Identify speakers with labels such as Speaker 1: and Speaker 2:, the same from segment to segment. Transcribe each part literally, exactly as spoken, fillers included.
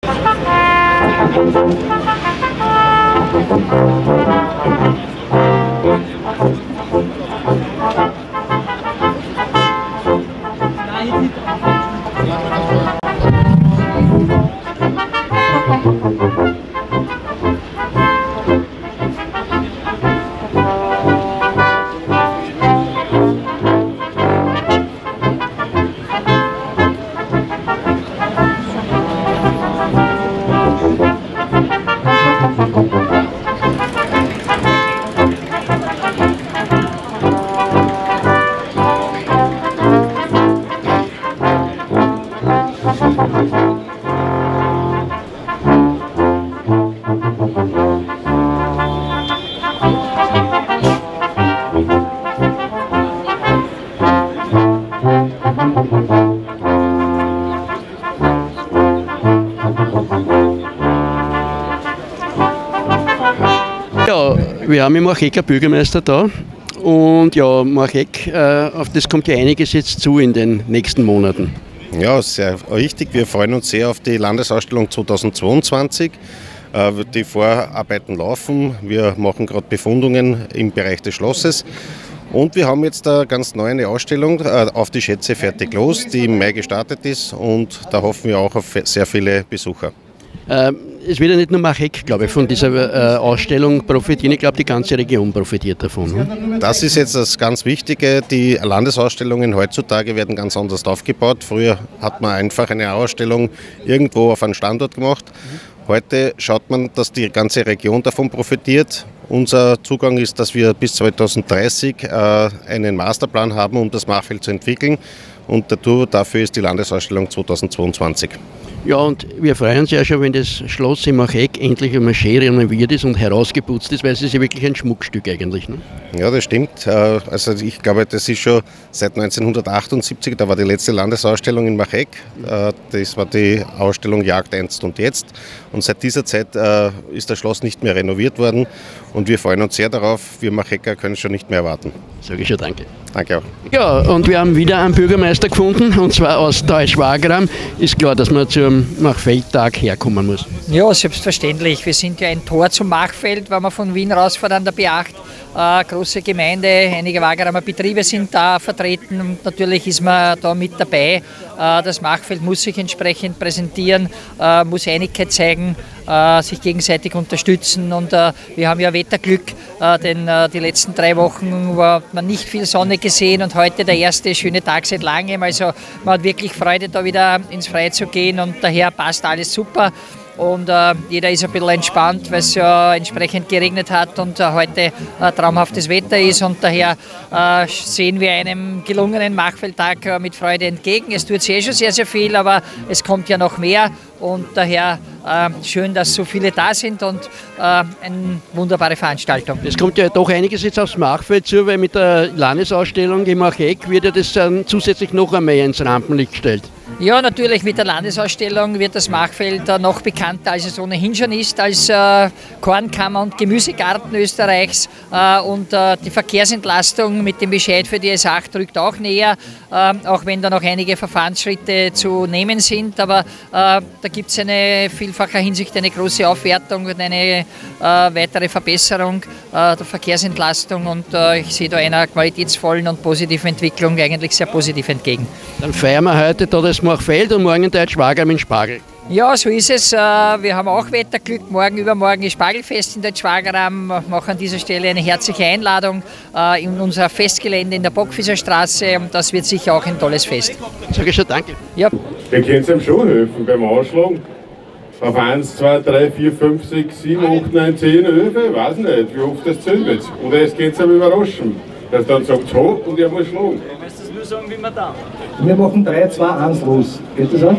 Speaker 1: Ja, wir haben im Marchecker Bürgermeister da und ja, Marchegg, äh, auf das kommt ja einiges jetzt zu in den nächsten Monaten.
Speaker 2: Ja, sehr richtig. Wir freuen uns sehr auf die Landesausstellung zweitausendzweiundzwanzig. Äh, die Vorarbeiten laufen. Wir machen gerade Befundungen im Bereich des Schlosses. Und wir haben jetzt eine ganz neue Ausstellung, äh, auf die Schätze fertig los, die im Mai gestartet ist, und da hoffen wir auch auf sehr viele Besucher.
Speaker 1: Ähm, es wird ja nicht nur Marchegg, glaube ich, von dieser äh, Ausstellung profitieren. Ich glaube, die ganze Region profitiert davon. Hm?
Speaker 2: Das ist jetzt das ganz Wichtige. Die Landesausstellungen heutzutage werden ganz anders aufgebaut. Früher hat man einfach eine Ausstellung irgendwo auf einen Standort gemacht. Heute schaut man, dass die ganze Region davon profitiert. Unser Zugang ist, dass wir bis zweitausenddreißig äh, einen Masterplan haben, um das Machfeld zu entwickeln. Und dafür ist die Landesausstellung zweitausendzweiundzwanzig.
Speaker 1: Ja, und wir freuen uns ja schon, wenn das Schloss im Marchegg endlich einmal schön renoviert ist und herausgeputzt ist, weil es ist ja wirklich ein Schmuckstück eigentlich. Ne?
Speaker 2: Ja, das stimmt. Also ich glaube, das ist schon seit neunzehnhundertachtundsiebzig, da war die letzte Landesausstellung in Marchegg. Das war die Ausstellung Jagd einst und jetzt. Und seit dieser Zeit ist das Schloss nicht mehr renoviert worden und wir freuen uns sehr darauf. Wir Marchegger können es schon nicht mehr erwarten.
Speaker 1: Sage ich schon danke.
Speaker 2: Danke auch.
Speaker 1: Ja, und wir haben wieder einen Bürgermeister gefunden, und zwar aus Deutsch-Wagram. Ist klar, dass man zum Machfeldtag herkommen muss.
Speaker 3: Ja, selbstverständlich. Wir sind ja ein Tor zum Machfeld, wenn man von Wien rausfährt an der B acht. Äh, große Gemeinde, einige Wageramer Betriebe sind da vertreten und natürlich ist man da mit dabei. Äh, das Machfeld muss sich entsprechend präsentieren, äh, muss Einigkeit zeigen, äh, sich gegenseitig unterstützen, und äh, wir haben ja Wetterglück, äh, denn äh, die letzten drei Wochen war man nicht viel Sonne gesehen und heute der erste schöne Tag seit langem. Also man hat wirklich Freude, da wieder ins Freie zu gehen, und daher passt alles super. Und äh, jeder ist ein bisschen entspannt, weil es ja entsprechend geregnet hat und äh, heute äh, traumhaftes Wetter ist, und daher äh, sehen wir einem gelungenen Machfeldtag äh, mit Freude entgegen. Es tut sich eh schon sehr, sehr viel, aber es kommt ja noch mehr, und daher äh, schön, dass so viele da sind, und äh, eine wunderbare Veranstaltung.
Speaker 1: Es kommt ja doch einiges jetzt aufs Machfeld zu, weil mit der Landesausstellung im Marchegg wird ja das dann zusätzlich noch einmal ins Rampenlicht gestellt.
Speaker 3: Ja, natürlich, mit der Landesausstellung wird das Machfeld äh, noch bekannter, als es ohnehin schon ist, als äh, Kornkammer und Gemüsegarten Österreichs. Äh, und äh, die Verkehrsentlastung mit dem Bescheid für die S acht rückt auch näher, äh, auch wenn da noch einige Verfahrensschritte zu nehmen sind. Aber äh, da gibt es eine vielfacher Hinsicht eine große Aufwertung und eine äh, weitere Verbesserung äh, der Verkehrsentlastung. Und äh, ich sehe da einer qualitätsvollen und positiven Entwicklung eigentlich sehr positiv entgegen.
Speaker 1: Dann feiern wir heute da das Machfeld und morgen Deutsch-Wagram in Spargel.
Speaker 3: Ja, so ist es. Wir haben auch Wetterglück. Morgen, übermorgen ist Spargelfest in Deutsch-Wagram. Wir machen an dieser Stelle eine herzliche Einladung in unser Festgelände in der Bockfischerstraße. Und das wird sicher auch ein tolles Fest.
Speaker 1: Sag ich schon danke.
Speaker 3: Ja.
Speaker 4: Ihr könnt ihm schon helfen beim Anschlag. Auf eins, zwei, drei, vier, fünf, sechs, sieben, acht, neun, zehn, elf, ich weiß nicht, wie oft das zählt wird. Oder es könnt ihm überraschen, dass dann sagt, ho, und er muss schlagen.
Speaker 5: Sagen, wie wir da.
Speaker 6: Wir machen drei, zwei, eins los. Geht das auch?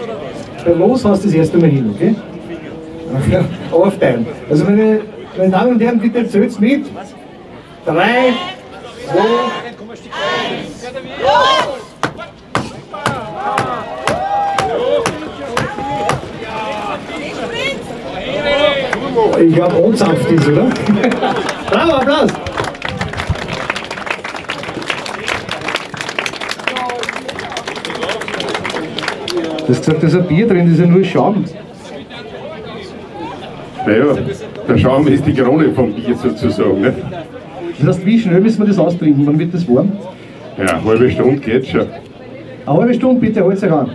Speaker 6: Beim Los hast du das erste Mal hin, okay? Okay. Aufteilen. Also meine, meine Damen und Herren, bitte zählt's mit. Drei, zwei, eins, los! Ich glaube, uns auf das, oder? Bravo, Applaus! Du hast gesagt, da ist ein Bier drin, das ist ja nur Schaum.
Speaker 4: Naja, der Schaum ist die Krone vom Bier sozusagen. Ne?
Speaker 6: Das heißt, wie schnell müssen wir das austrinken? Wann wird das warm?
Speaker 4: Ja, eine halbe Stunde geht schon.
Speaker 6: Eine halbe Stunde, bitte, holt euch an.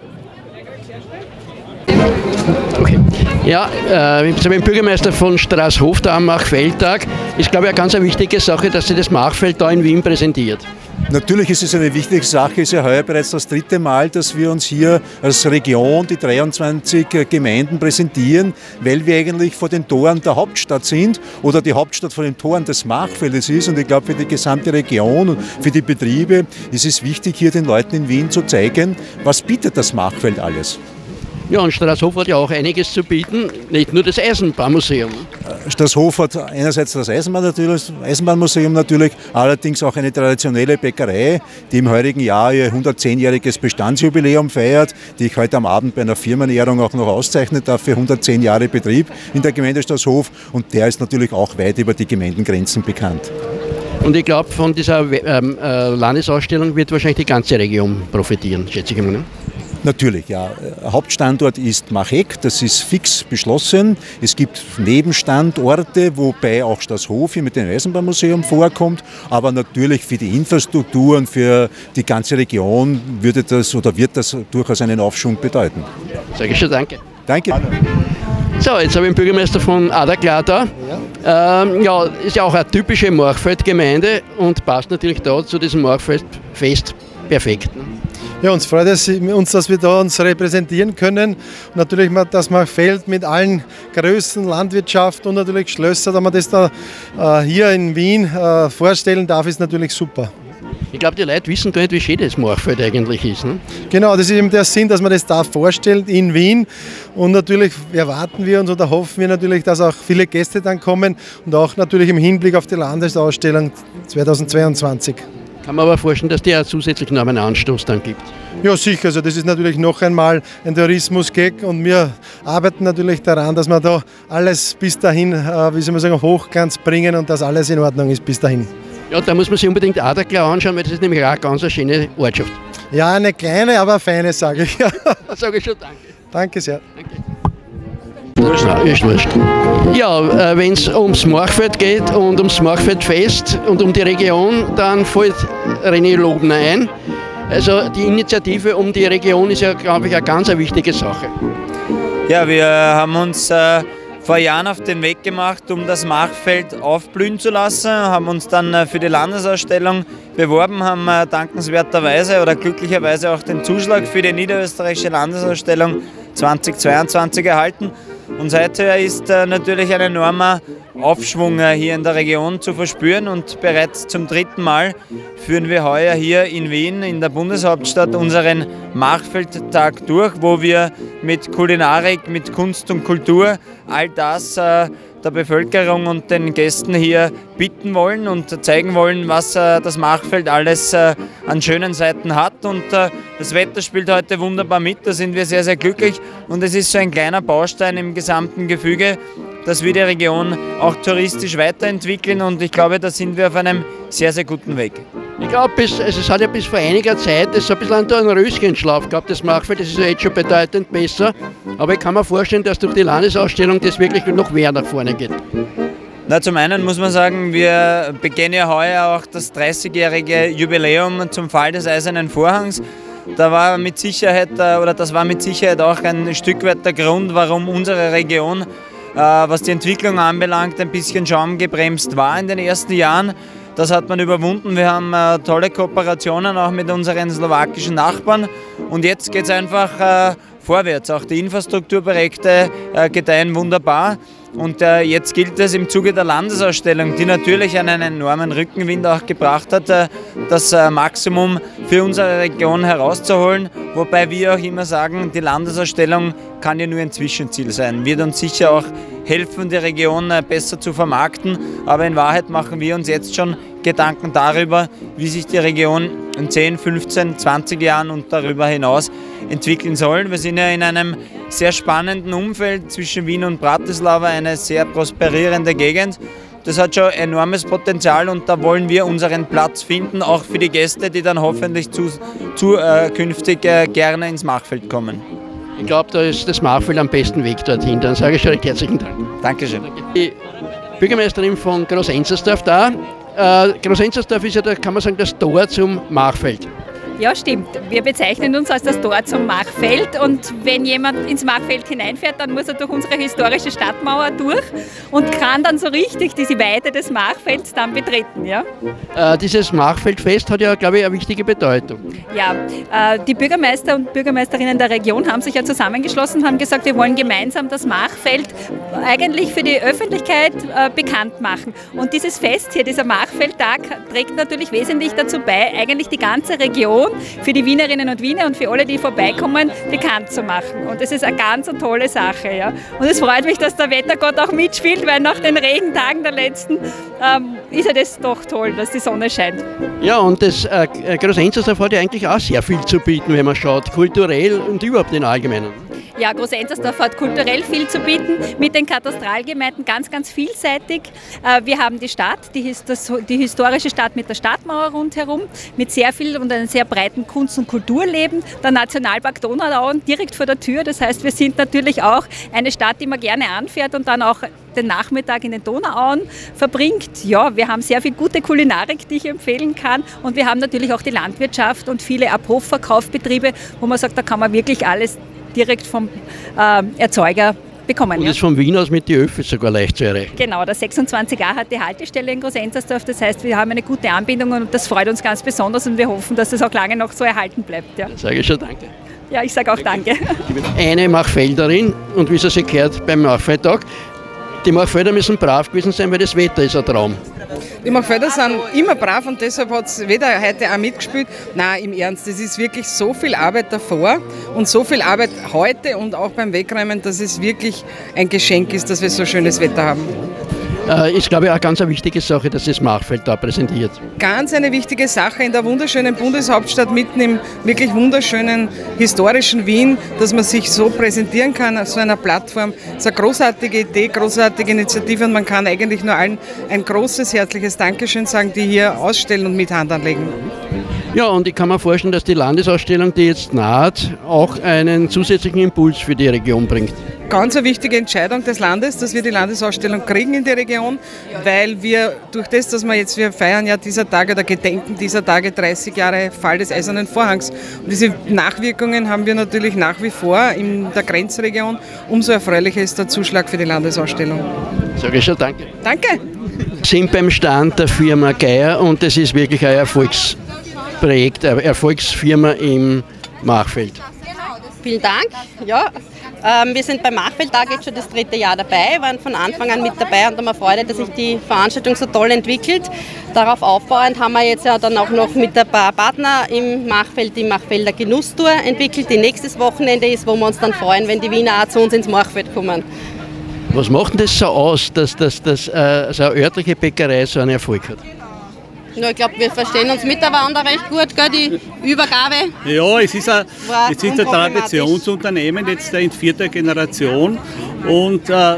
Speaker 1: Okay. Ja, äh, ich bin Bürgermeister von Straßhof, da am Machfeldtag. Ist, glaube ich, eine ganz wichtige Sache, dass Sie das Machfeld da in Wien präsentiert.
Speaker 5: Natürlich ist es eine wichtige Sache. Es ist ja heuer bereits das dritte Mal, dass wir uns hier als Region, die dreiundzwanzig Gemeinden, präsentieren, weil wir eigentlich vor den Toren der Hauptstadt sind oder die Hauptstadt vor den Toren des Machfeldes ist. Und ich glaube, für die gesamte Region und für die Betriebe ist es wichtig, hier den Leuten in Wien zu zeigen, was bietet das Machfeld alles.
Speaker 1: Ja, und Straßhof hat ja auch einiges zu bieten, nicht nur das Eisenbahnmuseum.
Speaker 5: Straßhof hat einerseits das Eisenbahn natürlich, Eisenbahnmuseum natürlich, allerdings auch eine traditionelle Bäckerei, die im heurigen Jahr ihr hundertzehnjähriges Bestandsjubiläum feiert, die ich heute am Abend bei einer Firmenehrung auch noch auszeichnen darf für hundertzehn Jahre Betrieb in der Gemeinde Straßhof, und der ist natürlich auch weit über die Gemeindengrenzen bekannt.
Speaker 1: Und ich glaube, von dieser ähm, äh, Landesausstellung wird wahrscheinlich die ganze Region profitieren, schätze ich mal. Ne?
Speaker 5: Natürlich, ja. Hauptstandort ist Macheck, das ist fix beschlossen. Es gibt Nebenstandorte, wobei auch Straßhof hier mit dem Eisenbahnmuseum vorkommt. Aber natürlich für die Infrastruktur und für die ganze Region würde das oder wird das durchaus einen Aufschwung bedeuten.
Speaker 1: Sage ich schon danke.
Speaker 5: Danke.
Speaker 1: So, jetzt habe ich den Bürgermeister von Adaglar da. Ja. Ähm, ja, ist ja auch eine typische Machfeldgemeinde und passt natürlich da zu diesem Machfeldfest perfekt. Ne?
Speaker 7: Ja, uns freut es uns, dass wir da uns repräsentieren können. Und natürlich, dass man Feld mit allen Größen, Landwirtschaft und natürlich Schlösser, dass man das da äh, hier in Wien äh, vorstellen darf, ist natürlich super.
Speaker 1: Ich glaube, die Leute wissen gar nicht, wie schön das Machfeld eigentlich ist. Ne?
Speaker 7: Genau, das ist eben der Sinn, dass man das da vorstellt in Wien. Und natürlich erwarten wir uns oder hoffen wir natürlich, dass auch viele Gäste dann kommen und auch natürlich im Hinblick auf die Landesausstellung zweitausendzweiundzwanzig.
Speaker 1: Kann man aber vorstellen, dass die auch zusätzlich noch einen Anstoß dann gibt.
Speaker 7: Ja, sicher. Also das ist natürlich noch einmal ein Tourismus-Gag und wir arbeiten natürlich daran, dass wir da alles bis dahin, wie soll man sagen, auf Hochglanz bringen und dass alles in Ordnung ist bis dahin.
Speaker 1: Ja, da muss man sich unbedingt Adaglar anschauen, weil das ist nämlich auch eine ganz schöne Ortschaft.
Speaker 7: Ja, eine kleine, aber feine, sage ich.
Speaker 1: Das sage ich schon, danke.
Speaker 7: Danke sehr.
Speaker 1: Danke. Nein, ist wurscht. Ja, äh, wenn es ums Machfeld geht und ums Machfeldfest und um die Region, dann fällt René Lobner ein. Also die Initiative um die Region ist ja, glaube ich, eine ganz eine wichtige Sache.
Speaker 8: Ja, wir haben uns äh, vor Jahren auf den Weg gemacht, um das Machfeld aufblühen zu lassen, haben uns dann äh, für die Landesausstellung beworben, haben äh, dankenswerterweise oder glücklicherweise auch den Zuschlag für die niederösterreichische Landesausstellung zweitausendzweiundzwanzig erhalten. Und seither ist äh, natürlich ein enormer Aufschwung äh, hier in der Region zu verspüren, und bereits zum dritten Mal führen wir heuer hier in Wien, in der Bundeshauptstadt, unseren Machfeldtag durch, wo wir mit Kulinarik, mit Kunst und Kultur all das äh, der Bevölkerung und den Gästen hier bieten wollen und zeigen wollen, was äh, das Machfeld alles äh, an schönen Seiten hat. Und äh, das Wetter spielt heute wunderbar mit, da sind wir sehr, sehr glücklich, und es ist so ein kleiner Baustein im gesamten Gefüge, dass wir die Region auch touristisch weiterentwickeln, und ich glaube, da sind wir auf einem sehr, sehr guten Weg.
Speaker 1: Ich glaube, also es hat ja bis vor einiger Zeit das so ein bisschen einen Röschenschlaf gehabt, das Machfeld, das ist ja jetzt schon bedeutend besser, aber ich kann mir vorstellen, dass durch die Landesausstellung das wirklich noch mehr nach vorne geht.
Speaker 8: Na, zum einen muss man sagen, wir begehen ja heuer auch das dreißigjährige Jubiläum zum Fall des Eisernen Vorhangs. Da war mit Sicherheit, oder das war mit Sicherheit auch ein Stück weit der Grund, warum unsere Region, was die Entwicklung anbelangt, ein bisschen schaumgebremst war in den ersten Jahren. Das hat man überwunden. Wir haben äh, tolle Kooperationen auch mit unseren slowakischen Nachbarn, und jetzt geht es einfach äh, vorwärts. Auch die Infrastrukturprojekte äh, gedeihen wunderbar, und äh, jetzt gilt es im Zuge der Landesausstellung, die natürlich einen enormen Rückenwind auch gebracht hat, äh, das äh, Maximum für unsere Region herauszuholen, wobei wir auch immer sagen, die Landesausstellung kann ja nur ein Zwischenziel sein, wird uns sicher auch helfen, die Region besser zu vermarkten. Aber in Wahrheit machen wir uns jetzt schon Gedanken darüber, wie sich die Region in zehn, fünfzehn, zwanzig Jahren und darüber hinaus entwickeln soll. Wir sind ja in einem sehr spannenden Umfeld zwischen Wien und Bratislava, eine sehr prosperierende Gegend. Das hat schon enormes Potenzial, und da wollen wir unseren Platz finden, auch für die Gäste, die dann hoffentlich zu, zukünftig äh, gerne ins Machfeld kommen.
Speaker 1: Ich glaube, da ist das Machfeld am besten Weg dorthin. Dann sage ich schon recht herzlichen Dank.
Speaker 8: Dankeschön.
Speaker 1: Die Bürgermeisterin von Groß-Enzersdorf da. Äh, Groß-Enzersdorf ist ja, da kann man sagen, das Tor zum Machfeld.
Speaker 9: Ja, stimmt. Wir bezeichnen uns als das Tor zum Machfeld und wenn jemand ins Machfeld hineinfährt, dann muss er durch unsere historische Stadtmauer durch und kann dann so richtig diese Weite des Machfelds dann betreten. Ja?
Speaker 1: Äh, dieses Machfeldfest hat ja, glaube ich, eine wichtige Bedeutung.
Speaker 9: Ja, äh, die Bürgermeister und Bürgermeisterinnen der Region haben sich ja zusammengeschlossen und haben gesagt, wir wollen gemeinsam das Machfeld eigentlich für die Öffentlichkeit äh, bekannt machen. Und dieses Fest hier, dieser Machfeldtag, trägt natürlich wesentlich dazu bei, eigentlich die ganze Region für die Wienerinnen und Wiener und für alle, die vorbeikommen, bekannt zu machen. Und das ist eine ganz eine tolle Sache. Ja. Und es freut mich, dass der Wettergott auch mitspielt, weil nach den Regentagen der letzten ähm, ist ja das doch toll, dass die Sonne scheint.
Speaker 1: Ja, und das äh, Groß-Enzersdorf hat ja eigentlich auch sehr viel zu bieten, wenn man schaut, kulturell und überhaupt im Allgemeinen.
Speaker 9: Ja, Groß-Enzersdorf hat kulturell viel zu bieten, mit den Katastralgemeinden ganz, ganz vielseitig. Wir haben die Stadt, die, die historische Stadt mit der Stadtmauer rundherum, mit sehr viel und einem sehr breiten Kunst- und Kulturleben. Der Nationalpark Donauauen direkt vor der Tür. Das heißt, wir sind natürlich auch eine Stadt, die man gerne anfährt und dann auch den Nachmittag in den Donauauen verbringt. Ja, wir haben sehr viel gute Kulinarik, die ich empfehlen kann. Und wir haben natürlich auch die Landwirtschaft und viele Abhofverkaufsbetriebe, wo man sagt, da kann man wirklich alles direkt vom äh, Erzeuger bekommen.
Speaker 1: Und
Speaker 9: ja.
Speaker 1: ist von Wien aus mit den Öffis sogar leicht zu erreichen.
Speaker 9: Genau, der sechsundzwanzig a hat die Haltestelle in Groß-Enzersdorf. Das heißt, wir haben eine gute Anbindung und das freut uns ganz besonders und wir hoffen, dass das auch lange noch so erhalten bleibt. Ja.
Speaker 1: Dann sage ich schon danke.
Speaker 9: Ja, ich sage auch danke.
Speaker 1: Eine Machfelderin und wie es sich gehört beim Machfeldtag, die Machfelder müssen brav gewesen sein, weil das Wetter ist ein Traum.
Speaker 10: Die Machfelder sind immer brav und deshalb hat es weder heute auch mitgespielt. Nein, im Ernst, es ist wirklich so viel Arbeit davor und so viel Arbeit heute und auch beim Wegräumen, dass es wirklich ein Geschenk ist, dass wir so schönes Wetter haben.
Speaker 1: Äh, ist, glaube ich, auch ganz eine wichtige Sache, dass das Machfeld da präsentiert.
Speaker 10: Ganz eine wichtige Sache in der wunderschönen Bundeshauptstadt, mitten im wirklich wunderschönen historischen Wien, dass man sich so präsentieren kann auf so einer Plattform. Das ist eine großartige Idee, großartige Initiative und man kann eigentlich nur allen ein großes, herzliches Dankeschön sagen, die hier ausstellen und mit Hand anlegen.
Speaker 1: Ja, und ich kann mir vorstellen, dass die Landesausstellung, die jetzt naht, auch einen zusätzlichen Impuls für die Region bringt.
Speaker 10: Ganz eine wichtige Entscheidung des Landes, dass wir die Landesausstellung kriegen in die Region, weil wir durch das, dass wir jetzt, wir feiern ja dieser Tage oder gedenken dieser Tage dreißig Jahre Fall des Eisernen Vorhangs. Und diese Nachwirkungen haben wir natürlich nach wie vor in der Grenzregion. Umso erfreulicher ist der Zuschlag für die Landesausstellung.
Speaker 1: Sage ich schon danke.
Speaker 10: Danke.
Speaker 1: Wir sind beim Stand der Firma Geier und das ist wirklich ein Erfolgsprojekt, eine Erfolgsfirma im Machfeld.
Speaker 11: Vielen Dank. Ja, ähm, wir sind beim Machfeldtag jetzt schon das dritte Jahr dabei, waren von Anfang an mit dabei und haben eine Freude, dass sich die Veranstaltung so toll entwickelt. Darauf aufbauend haben wir jetzt ja dann auch noch mit ein paar Partnern im Machfeld die Machfelder Genusstour entwickelt, die nächstes Wochenende ist, wo wir uns dann freuen, wenn die Wiener auch zu uns ins Machfeld kommen.
Speaker 1: Was macht denn das so aus, dass, dass, dass äh, so eine örtliche Bäckerei so einen Erfolg hat?
Speaker 11: Ja, ich glaube, wir verstehen uns miteinander recht gut, gell, die Übergabe.
Speaker 12: Ja, es ist ein, es ist ein Traditionsunternehmen, jetzt in vierter Generation. Und äh,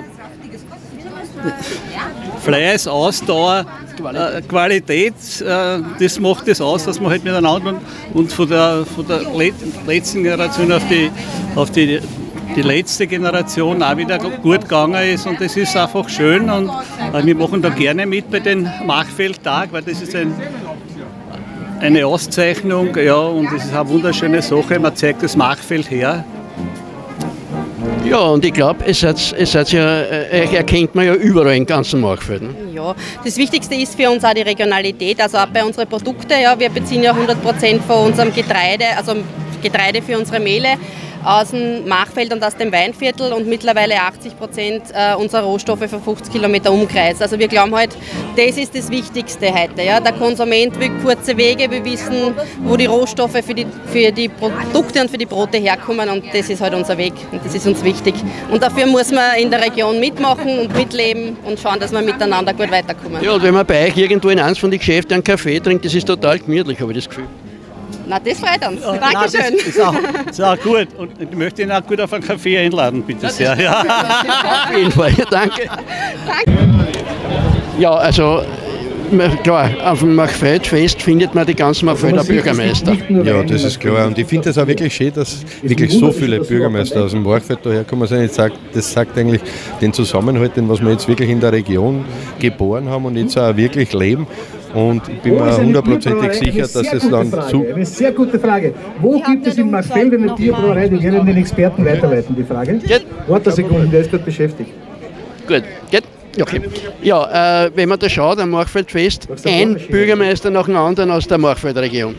Speaker 12: Fleiß, Ausdauer, äh, Qualität, äh, das macht das aus, dass man halt miteinander und, und von der, von der letzten Generation auf die, auf die die letzte Generation auch wieder gut gegangen ist und das ist einfach schön und äh, wir machen da gerne mit bei den Machfeldtag, weil das ist ein, eine Auszeichnung, ja, und das ist eine wunderschöne Sache, man zeigt das Machfeld her.
Speaker 1: Ja, und ich glaube, es hat, es hat ja, äh, erkennt man ja überall im ganzen Machfeld. Ne?
Speaker 11: Ja, das Wichtigste ist für uns auch die Regionalität, also auch bei unseren Produkten, ja, wir beziehen ja hundert Prozent von unserem Getreide, also Getreide für unsere Mehle, aus dem Machfeld und aus dem Weinviertel und mittlerweile achtzig Prozent unserer Rohstoffe für fünfzig Kilometer Umkreis. Also wir glauben halt, das ist das Wichtigste heute. Ja. Der Konsument will kurze Wege, wir wissen, wo die Rohstoffe für die, für die Produkte und für die Brote herkommen und das ist halt unser Weg und das ist uns wichtig. Und dafür muss man in der Region mitmachen und mitleben und schauen, dass wir miteinander gut weiterkommen.
Speaker 1: Ja, und wenn man bei euch irgendwo in eins von den Geschäften einen Kaffee trinkt, das ist total gemütlich, habe ich das Gefühl.
Speaker 11: Na, das freut uns.
Speaker 12: Ja,
Speaker 11: Dankeschön.
Speaker 12: Nein, das ist auch, das ist auch gut. Und ich möchte ihn auch gut auf einen Kaffee einladen, bitte sehr. Ja.
Speaker 1: Auf jeden Fall, ja, danke.
Speaker 11: Danke.
Speaker 1: Ja, also klar, auf dem Machfeld-Fest findet man die ganzen Machfelder Bürgermeister.
Speaker 13: Ja, das ist klar. Und ich finde es auch wirklich schön, dass wirklich so viele Bürgermeister aus dem Machfeld daherkommen sind. Das sagt eigentlich den Zusammenhalt, den was wir jetzt wirklich in der Region geboren haben und jetzt auch wirklich leben. Und ich bin mir hundertprozentig sicher, dass es dann zu...
Speaker 6: Eine sehr gute Frage. Wo gibt es in Machfeld eine Bierbrauerei? Die werden den Experten weiterleiten, die Frage. Warte eine Sekunde, der ist dort beschäftigt.
Speaker 1: Gut, geht. Okay. Ja, äh, wenn man da schaut, am Machfeldfest, ein Bürgermeister nach dem anderen aus der Machfeldregion.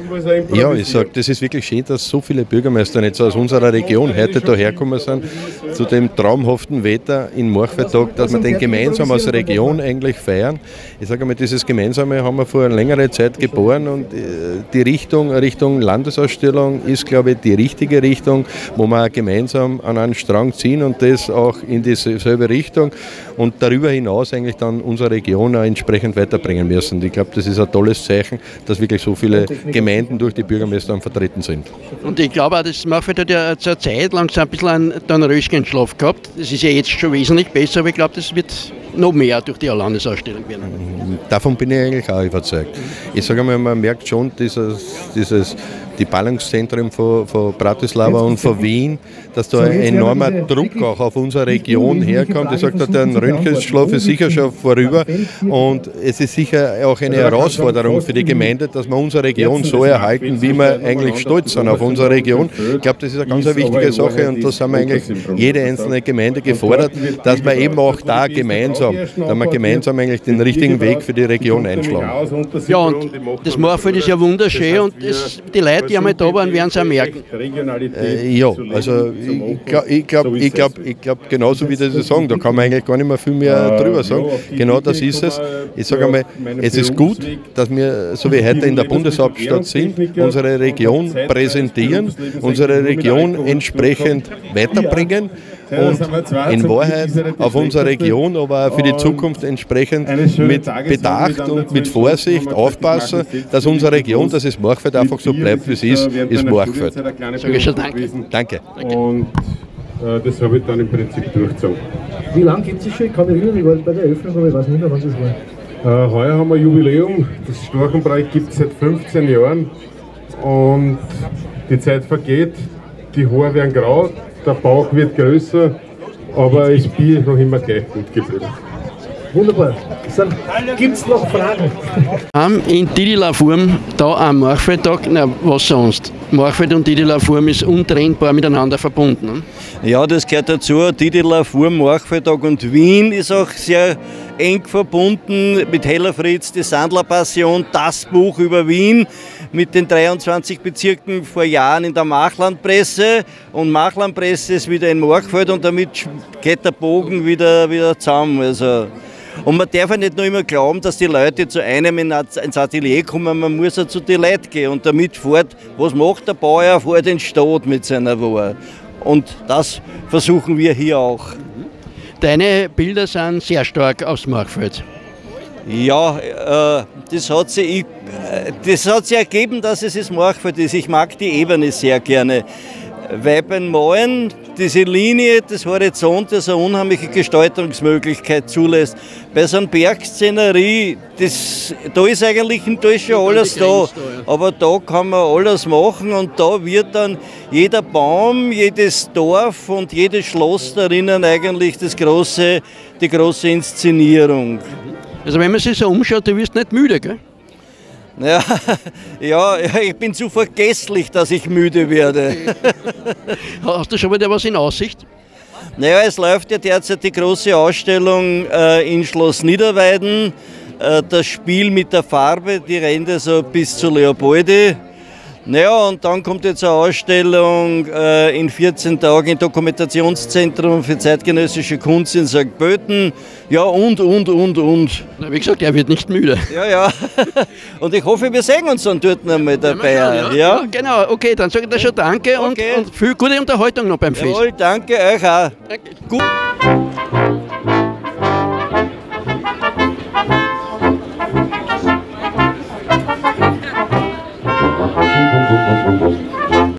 Speaker 13: Ja, ich sage, das ist wirklich schön, dass so viele Bürgermeister jetzt aus unserer Region heute daherkommen sind, zu dem traumhaften Wetter in Machfeldtag, dass wir den gemeinsam als Region eigentlich feiern. Ich sage mal, dieses Gemeinsame haben wir vor einer längeren Zeit geboren und die Richtung, Richtung Landesausstellung ist, glaube ich, die richtige Richtung, wo wir gemeinsam an einen Strang ziehen und das auch in dieselbe Richtung und darüber hinaus eigentlich dann unsere Region auch entsprechend weiterbringen müssen. Ich glaube, das ist ein tolles Zeichen, dass wirklich so viele Gemeinden durch die Bürgermeister vertreten sind.
Speaker 1: Und ich glaube auch, das Machfeld hat ja zur Zeit lang so ein bisschen einen Dornröschenschlaf gehabt. Das ist ja jetzt schon wesentlich besser, aber ich glaube, das wird noch mehr durch die Landesausstellung werden.
Speaker 13: Davon bin ich eigentlich auch überzeugt. Ich sage mal, man merkt schon dieses, dieses die Ballungszentren von, von Bratislava und von Wien, dass da ein enormer Druck auch auf unsere Region herkommt. Ich sage, der Röntgenschlaf ist sicher schon vorüber und es ist sicher auch eine Herausforderung für die Gemeinde, dass wir unsere Region so erhalten, wie wir eigentlich stolz sind auf unsere Region. Ich glaube, das ist eine ganz wichtige Sache und da sind wir eigentlich jede einzelne Gemeinde gefordert, dass wir eben auch da gemeinsam, dass wir gemeinsam eigentlich den richtigen Weg für die Region einschlagen.
Speaker 1: Ja, und das Machfeld ist ja wunderschön und das, die Leute, die einmal da waren, werden es auch merken.
Speaker 13: Äh, ja, also ich glaube, ich glaub, ich glaub, ich glaub, genauso wie das Sie sagen, da kann man eigentlich gar nicht mehr viel mehr drüber sagen. Genau das ist es. Ich sage einmal, es ist gut, dass wir, so wie heute in der Bundeshauptstadt sind, unsere Region präsentieren, unsere Region entsprechend weiterbringen und in Wahrheit auf unsere Region, aber auch für die Zukunft entsprechend mit Bedacht und mit Vorsicht aufpassen, dass unsere Region, dass es Machfeld einfach so bleibt, wie es ist, ist Machfeld.
Speaker 1: Sag ich schon danke.
Speaker 13: Danke.
Speaker 4: Und äh, das habe ich dann im Prinzip durchgezogen.
Speaker 6: Wie lange gibt es schon? Ich kann mich erinnern, ich war bei der Eröffnung, aber ich weiß nicht mehr, wann das war.
Speaker 4: Äh, heuer haben wir Jubiläum. Das Storchenprojekt gibt es seit fünfzehn Jahren. Und die Zeit vergeht, die Haare werden grau, der Bauch wird größer, aber das Bier ist noch immer gleich gut geblieben.
Speaker 6: Wunderbar. Gibt es noch Fragen?
Speaker 1: Um, in Didilaform, da am Machfeldtag, na was sonst? Machfeld und Didilaform ist untrennbar miteinander verbunden. Ne?
Speaker 14: Ja, das gehört dazu. Didilaform, Machfeldtag und Wien ist auch sehr eng verbunden mit Heller Fritz, die Sandler-Passion, das Buch über Wien mit den dreiundzwanzig Bezirken vor Jahren in der Machlandpresse. Und Machlandpresse ist wieder in Machfeld und damit geht der Bogen wieder, wieder zusammen. Also, und man darf ja nicht nur immer glauben, dass die Leute zu einem ins Atelier kommen, man muss ja zu den Leuten gehen und damit fährt, was macht der Bauer, fährt in die Stadt mit seiner Ware. Und das versuchen wir hier auch.
Speaker 1: Deine Bilder sind sehr stark aus Machfeld.
Speaker 14: Ja, äh, das, hat sich, ich, das hat sich ergeben, dass es das Machfeld ist. Ich mag die Ebene sehr gerne. Weil beim Malen diese Linie des Horizontes eine unheimliche Gestaltungsmöglichkeit zulässt. Bei so einer Bergszenerie, das, da ist eigentlich da ist schon alles da, aber da kann man alles machen und da wird dann jeder Baum, jedes Dorf und jedes Schloss darin eigentlich das große, die große Inszenierung.
Speaker 1: Also wenn man sich so umschaut, du wirst nicht müde, gell?
Speaker 14: Ja, ja, ich bin zu vergesslich, dass ich müde werde.
Speaker 1: Hast du schon wieder was in Aussicht?
Speaker 14: Naja, es läuft ja derzeit die große Ausstellung äh, in Schloss Niederweiden. Äh, das Spiel mit der Farbe, die rennt so bis zu Leopoldi. Naja, und dann kommt jetzt eine Ausstellung äh, in vierzehn Tagen im Dokumentationszentrum für zeitgenössische Kunst in Sankt Pölten. Ja, und, und, und, und.
Speaker 1: Na, wie gesagt, er wird nicht müde.
Speaker 14: Ja, ja. Und ich hoffe, wir sehen uns dann dort noch mal dabei. Ja,
Speaker 1: ja, ja, genau. Okay, dann sage ich dir schon danke
Speaker 14: okay.
Speaker 1: und, und viel gute Unterhaltung noch beim Fest.
Speaker 14: Jawohl, danke euch auch.
Speaker 1: Danke. Gut.